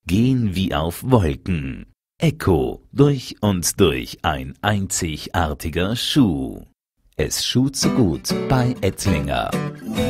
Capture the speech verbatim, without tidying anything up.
gehen wie auf Wolken. Ecco, durch und durch ein einzigartiger Schuh. Es schuht so gut bei Ettlinger.